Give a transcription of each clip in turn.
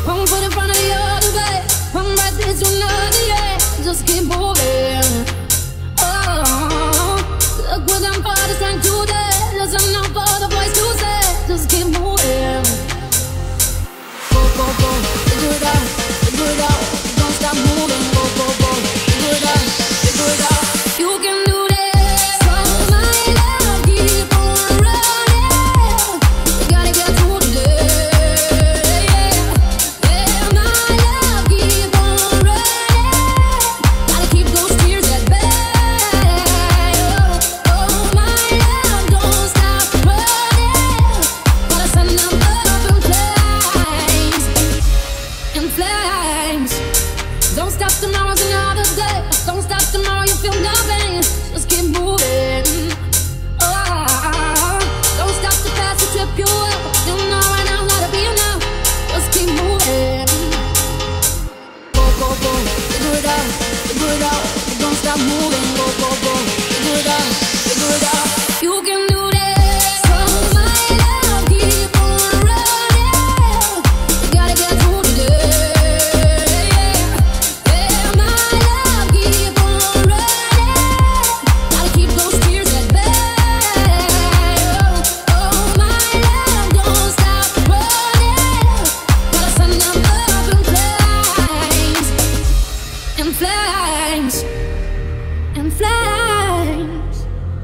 One foot in front of the other, babe. One right into another, yeah. Just keep moving. Oh, look what them fathers trying to do. Listen up for the voice to say. Just keep moving. Go, go, go. Figure it out. Figure it out. Don't stop moving. Go, go, go. Figure it out. Figure it out. You can do this. So my love, keep on running. You gotta get through today. Yeah, my love, keep on running. Gotta keep those tears at bay. Oh, my love, don't stop running. Gotta send them up in flames. In flames. Don't stop, tomorrow's another day. Don't stop, tomorrow you feel nothing. Just keep moving. Oh, don't stop the past to trip you up. You know right now how to be enough. Just keep moving. Go, go, go. Figure it out. Figure it out. Don't stop moving. Go, go, go. Figure it out. Figure it out. You can do this. So my love, keep on running. You gotta get through today. Yeah, my love, keep on running. Gotta keep those tears at bay. Oh, my love, don't stop running. Gotta send them up in flames. In flames. In flames.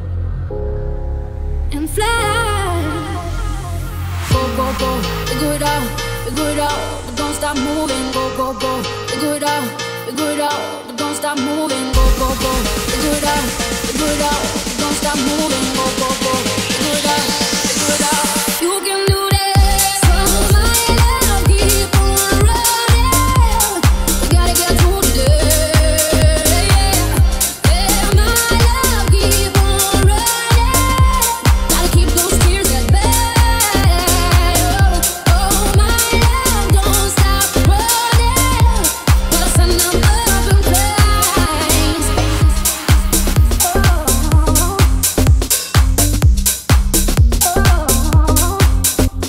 In flames. Go, go, go. Figure it out. Figure it out. But don't stop moving. Go, go, go. Figure it out. Figure it out. But don't stop moving. Go, go, go. Figure it out. Figure it out. But don't stop moving. Go, go, go. Figure it out. Figure it out. You can do this. So my love, keep on running. You gotta get through today. Yeah, my love, keep on running. Gotta keep those tears at bay. Oh, my love, don't stop running. Gotta send them up in flames. Oh.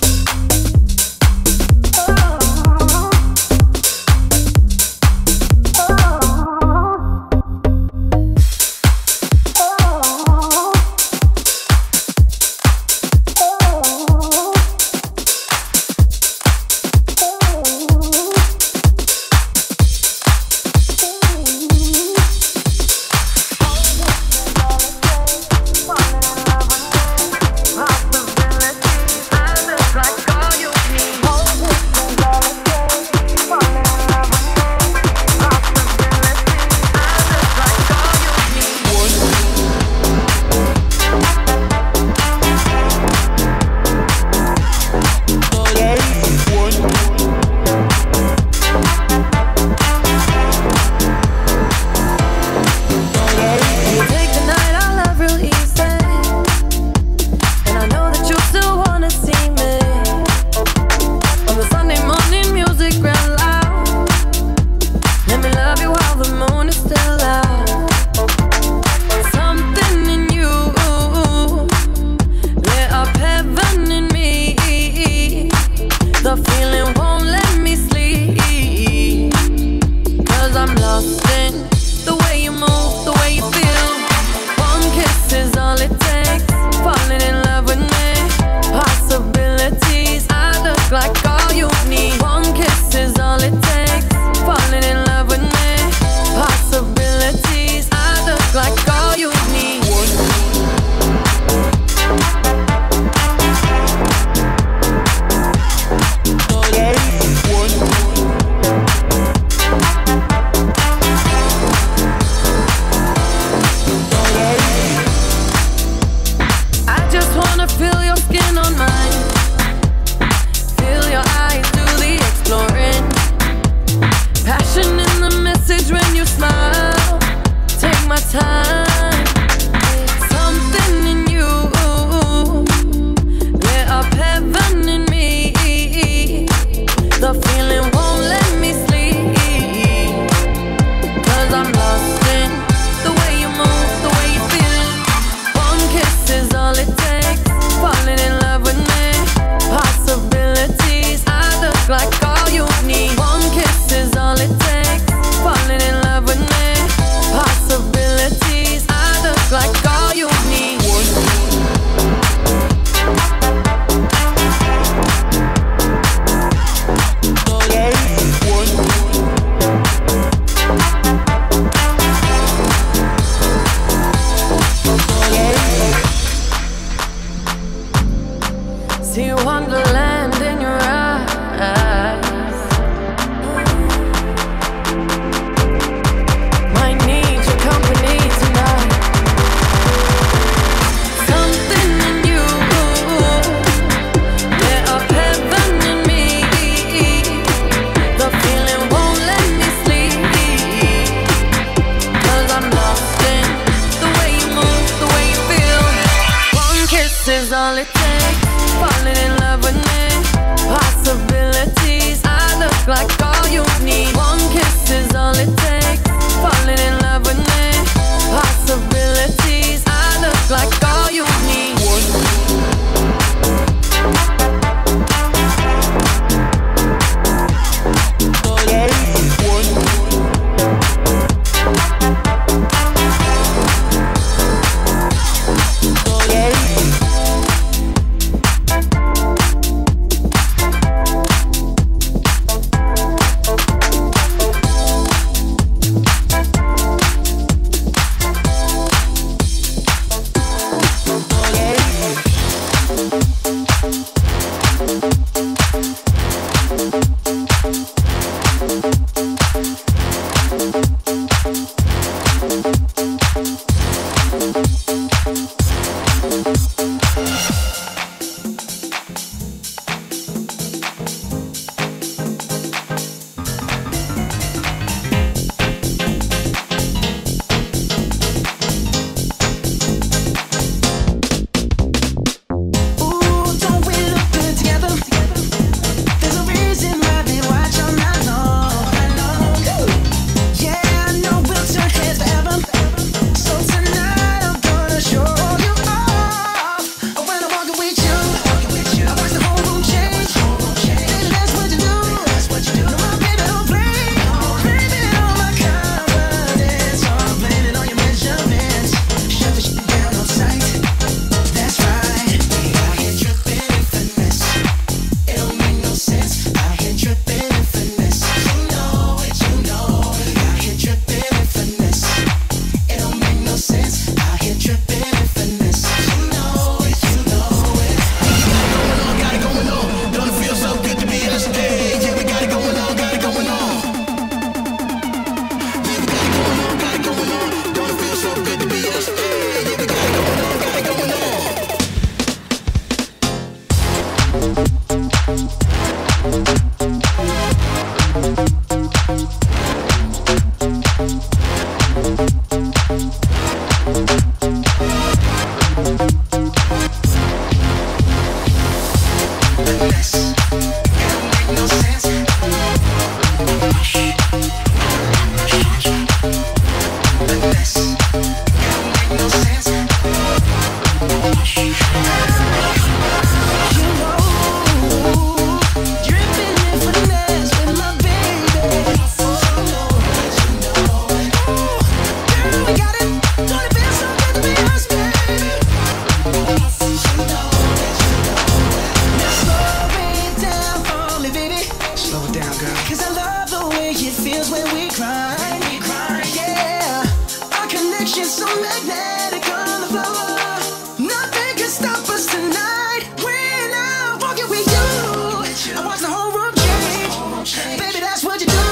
down, girl. Cause I love the way it feels when we cry. Yeah, our connection's so magnetic on the floor. Nothing can stop us tonight. When I'm walking with you, I watch the whole room change. Baby, that's what you do.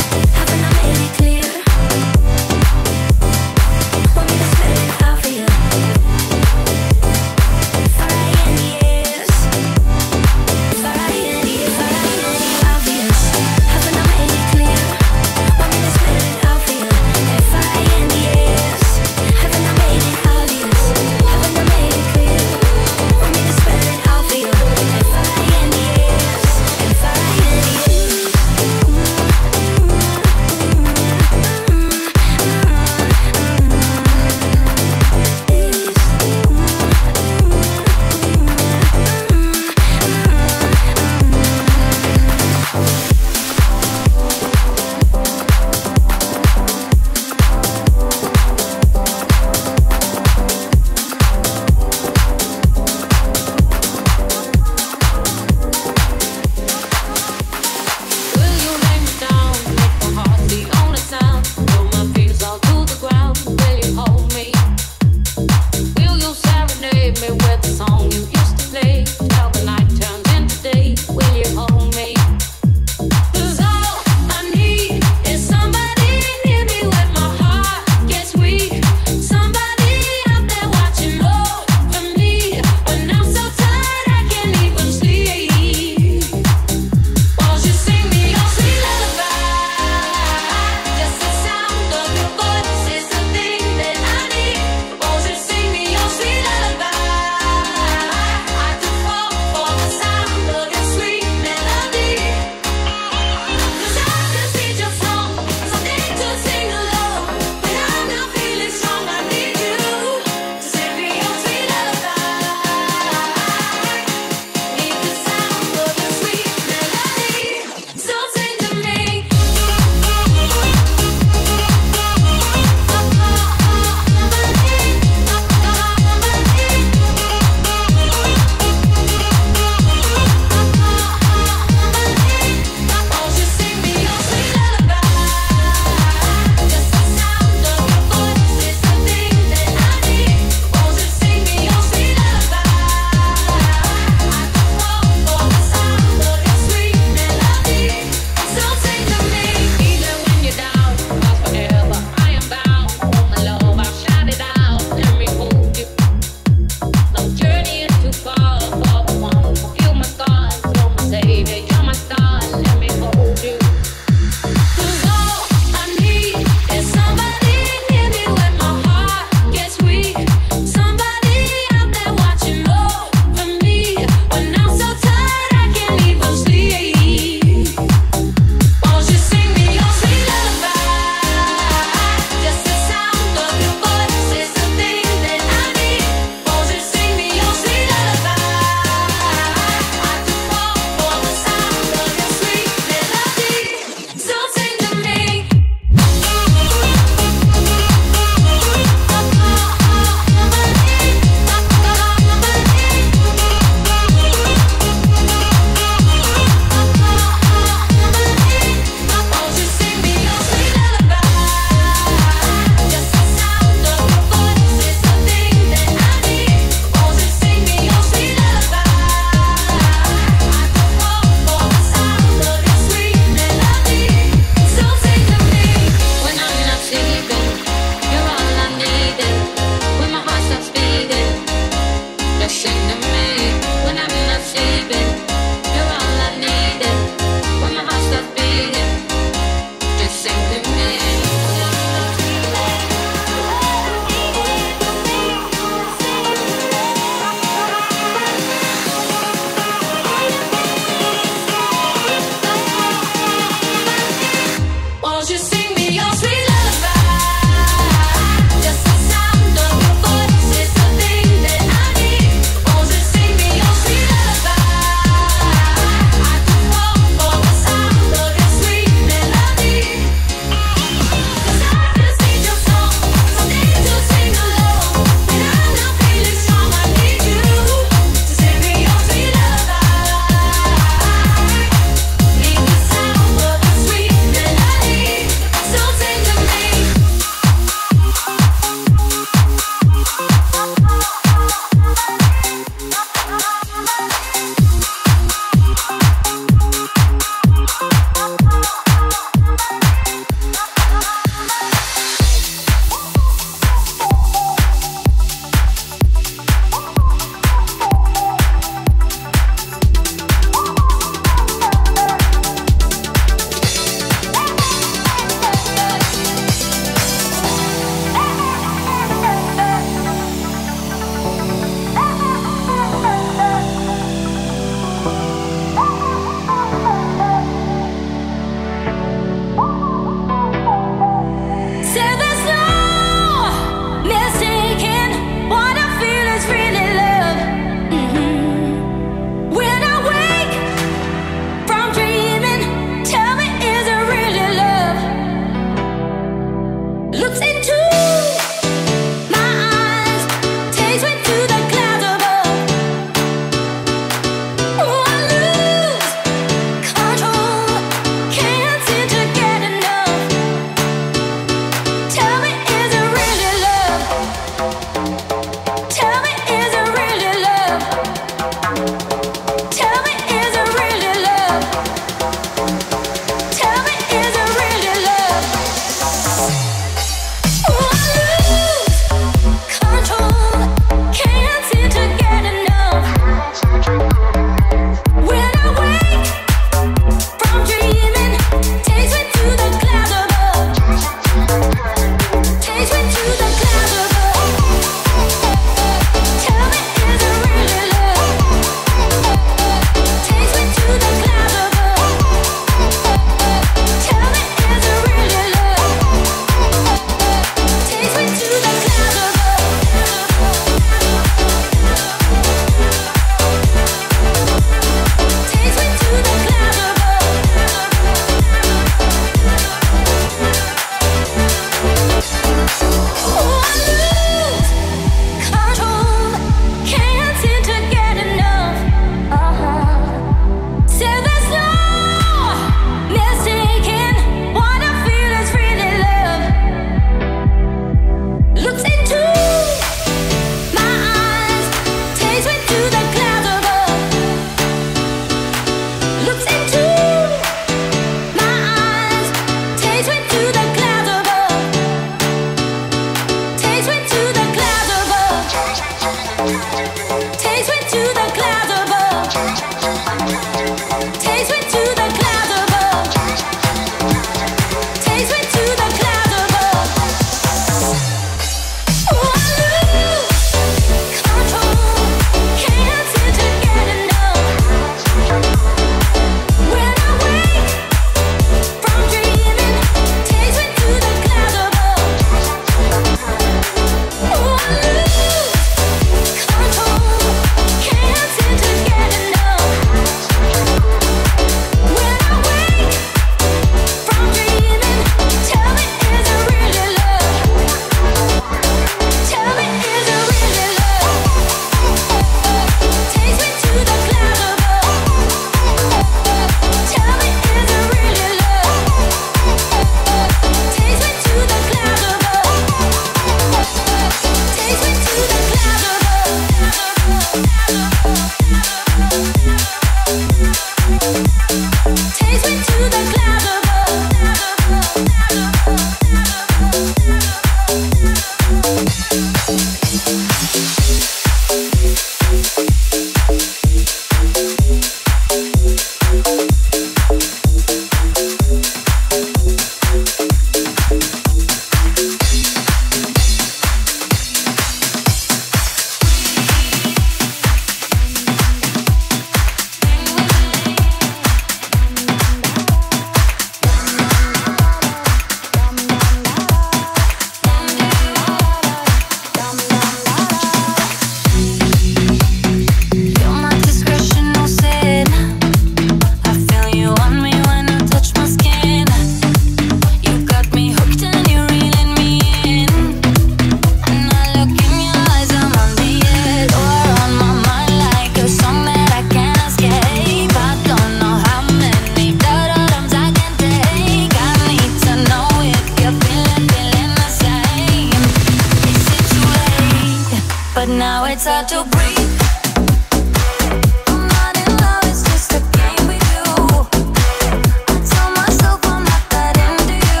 but now it's hard to breathe. I'm not in love, it's just a game with you. I tell myself I'm not that into you,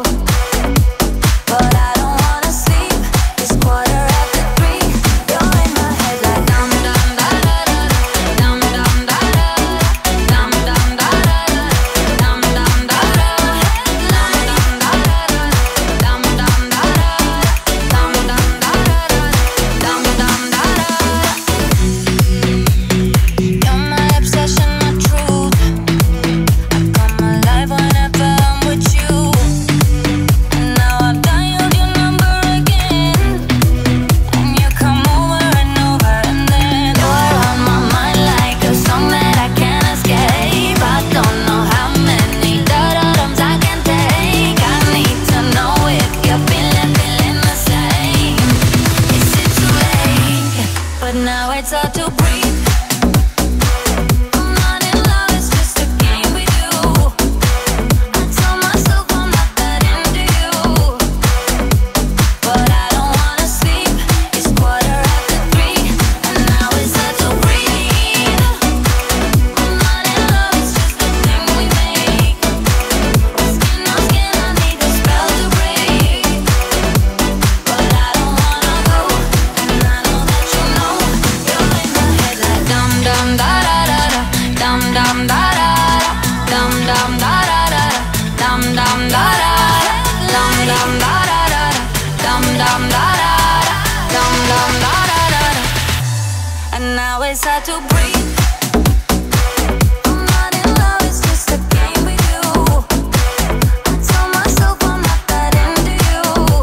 but I don't wanna sleep. It's 3:15. You're in my head like dum dum da da da, dum dum da da, dum dum da da, dum dum da da, dum dum da da, dum dum da da, dum dum da da, dum dum da da. You're my obsession, my truth. I come alive whenever I'm with you. And now I've dialed your number again, and you come over and over, and then you're on my mind like a song that I can't escape. I don't know how many da-da-dums I can take. I need to know if you're feeling the same. Is it too late? But now it's hard to breathe. I'm not in love, it's just a game with you. I tell myself I'm not that into you, but I don't wanna sleep. It's 3:15, and now it's hard to breathe. I'm not in love, it's just a thing we make. Skin on skin, I need the spell to break, but I don't wanna go. And I know that you know you're in my head like dum dum da da da da, dum dum da da da, dum dum da da da, dum dum da da da, dum dum da da da, dum dum da da da, dum dum da da da. And now it's hard to breathe. I'm not in love, it's just a game with you. I tell myself I'm not that into you,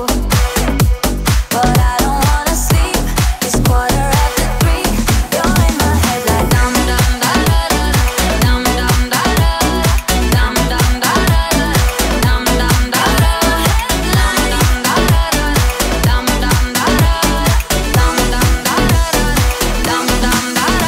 but I don't wanna sleep. It's 3:15. You're in my head like dum dum da da da, dum dum da da, dum dum da da da, dum dum da da, dum dum da da, dum dum da da, dum dum da da, dum dum da da.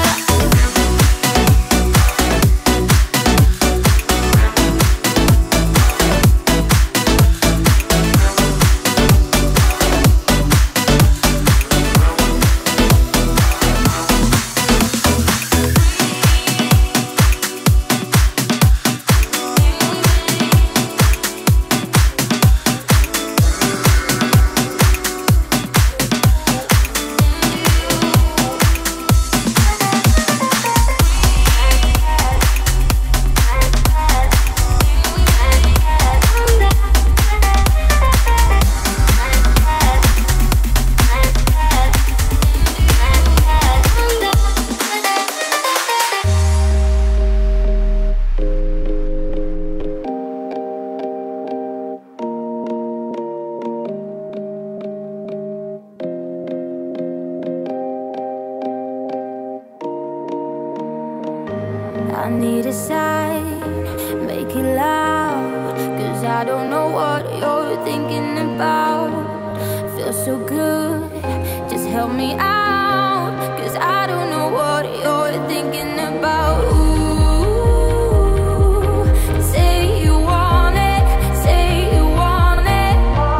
I need a sign, make it loud, 'cause I don't know what you're thinking about. Feels so good, just help me out, 'cause I don't know what you're thinking about. Ooh, say you want it, say you want it.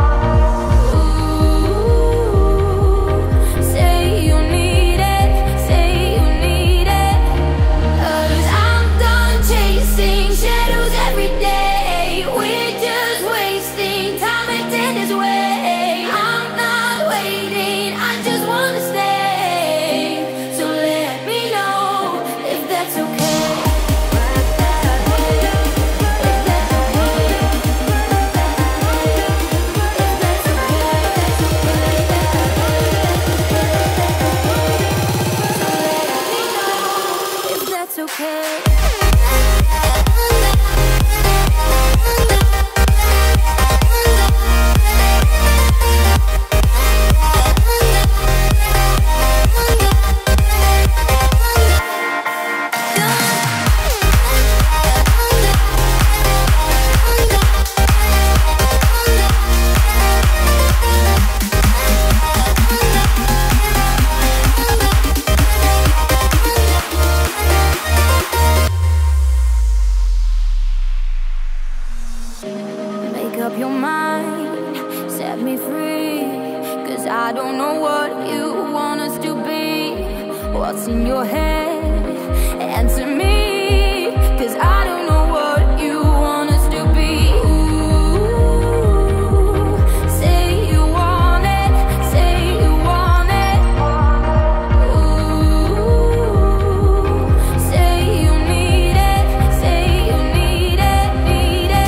Ooh, say you need it, say you need it. 'Cause I'm done chasing shadows every day. We're just wasting time acting this way. I'm not waiting, I just wanna stay. So let me know if that's okay. If that's okay. If that's okay. If that's okay. Make up your mind, set me free, 'cause 'cause I don't know what you want us to be. What's in your head? Answer me, 'cause I don't know what you want us to be. Ooh, say you want it, say you want it. Ooh, say you need it, say you need it, need it.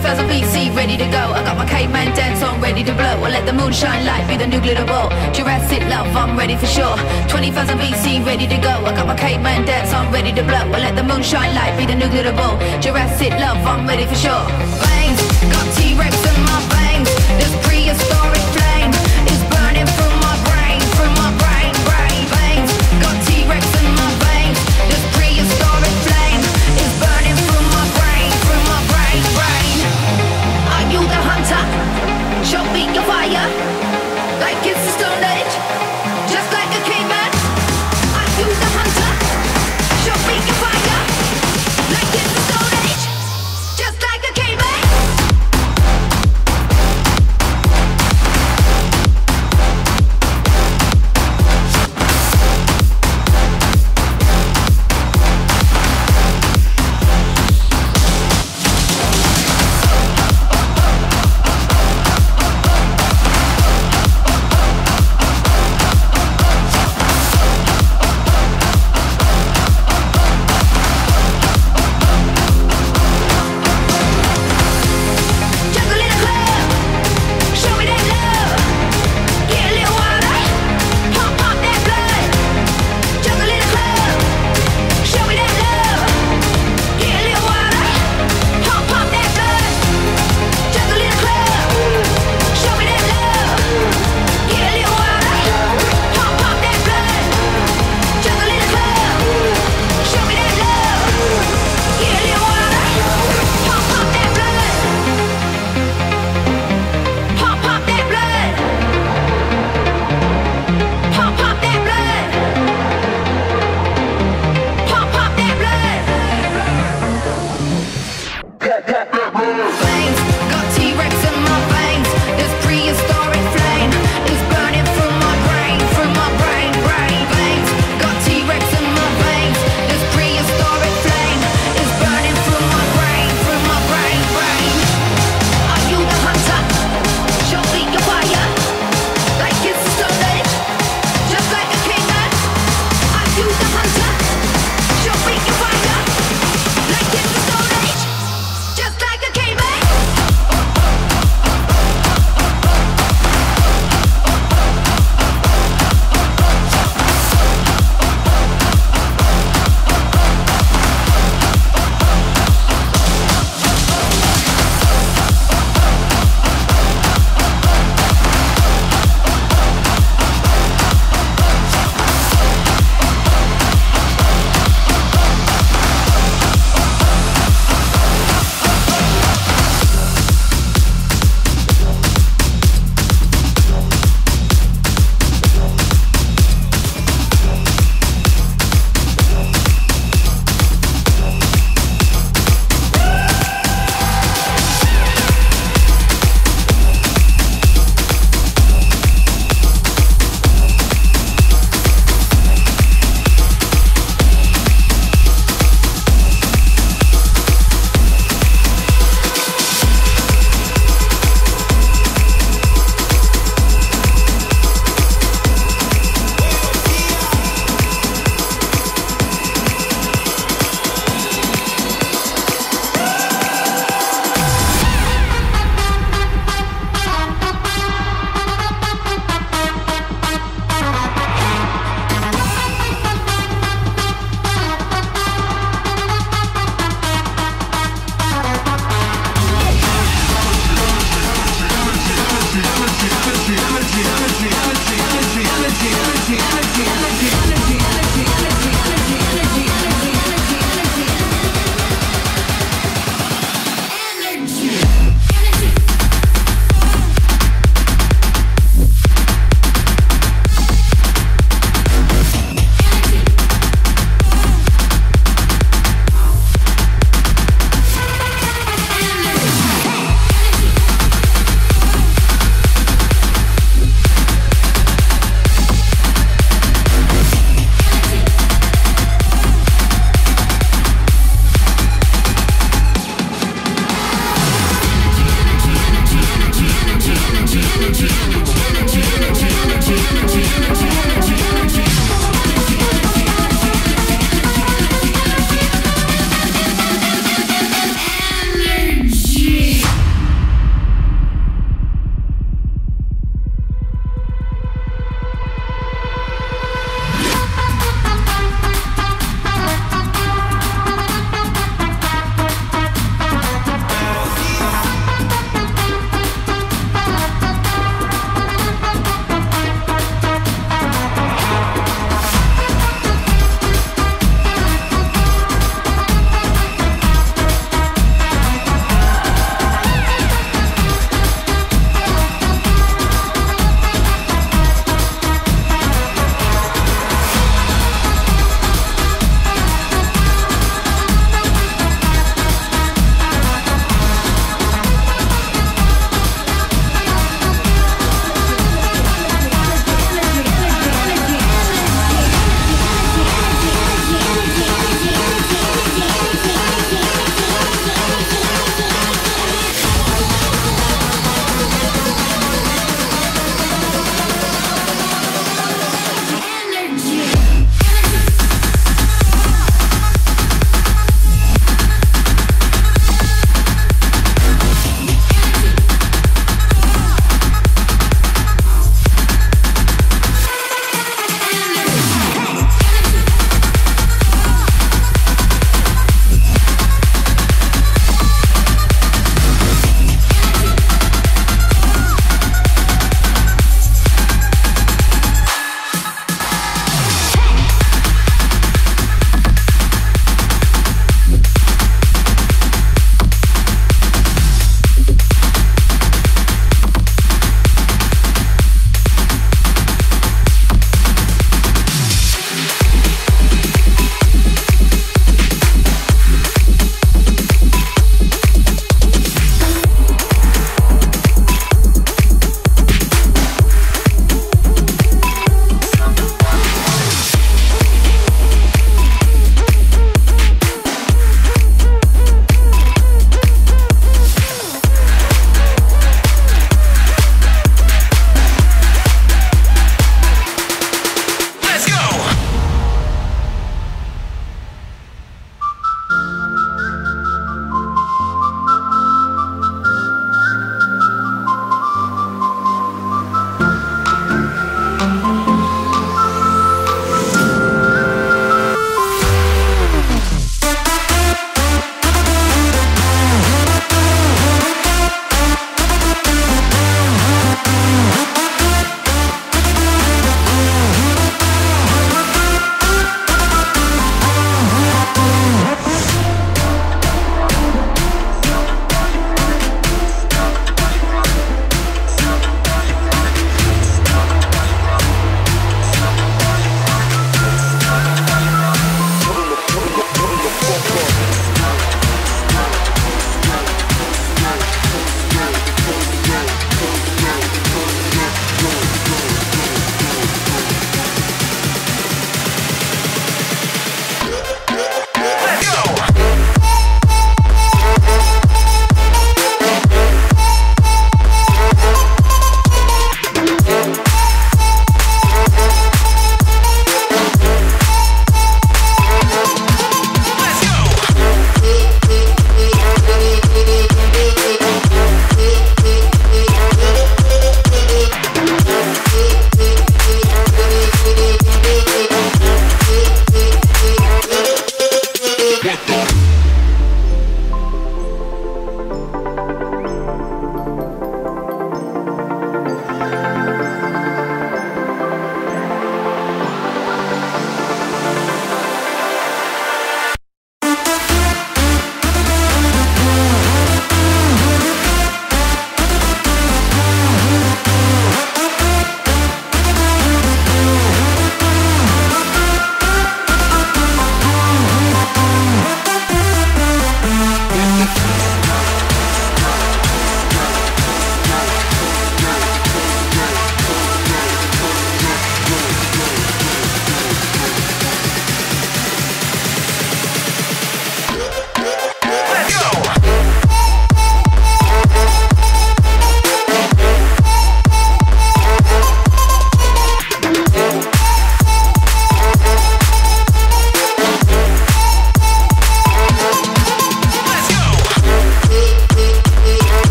20,000 BC, ready to go. I got my caveman dance on, ready to blow. I let the moonshine light be the new glitter ball. Jurassic love, I'm ready for sure. 20,000 BC, ready to go. I got my caveman dance on, ready to blow. I let the moonshine light be the new glitter ball. Jurassic love, I'm ready for sure. Bangs, got T-Rex in my veins. This prehistoric flame is burning through my brain, through my brain, brain. Bangs, got T-Rex in my veins. This prehistoric flame is burning through my brain, through my brain, brain. Are you the hunter? Show me your fire, like it's the Stone Age, just like a caveman. Are you the hunter? Show me your fire, like it's the Stone Age, just like a caveman.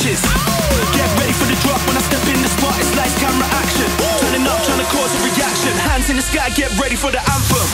catches. Get ready for the drop when I step in the spot, it's lights, camera, action. Turning up, trying to cause a reaction. Hands in the sky, get ready for the anthem.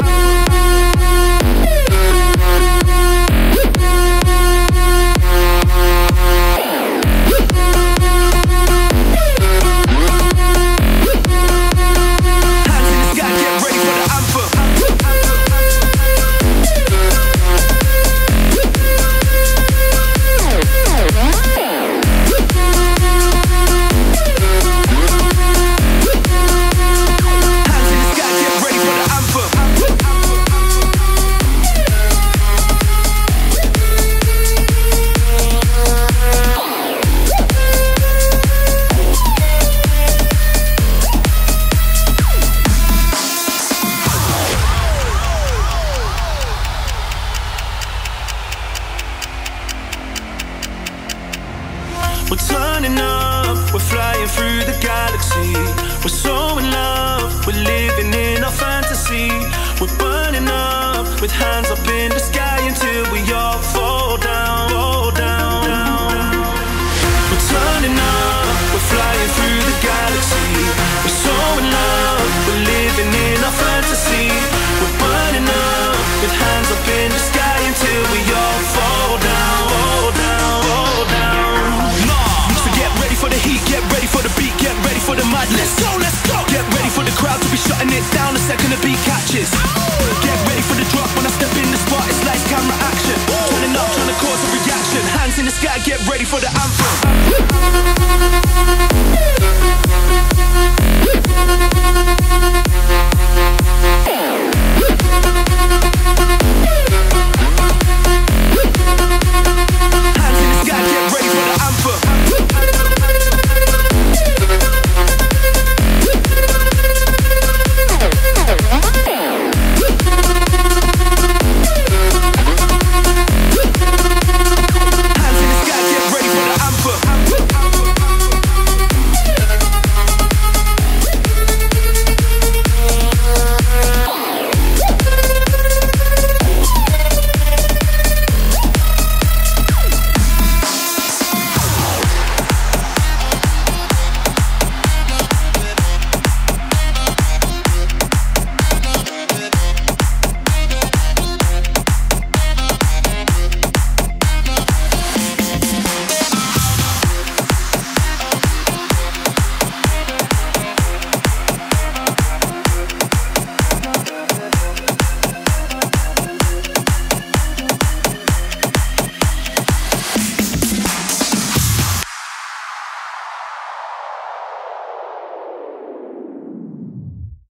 We're turning up, we're flying through the galaxy. We're so in love, we're living in our fantasy. We're burning up, with hands up in the sky until we all fall down, fall down, down. We're turning up, we're flying through the galaxy. We're so in love, we're living in our fantasy. We're burning up, with hands up in the sky until we all fall down, fall down, fall down. For the heat, get ready for the beat, get ready for the madness. Let's go, let's go. Get ready for the crowd to be shutting it down the second the beat catches. Get ready for the drop when I step in the spot, it's lights, camera, action. Turning up, trying to cause a reaction. Hands in the sky, get ready for the anthem.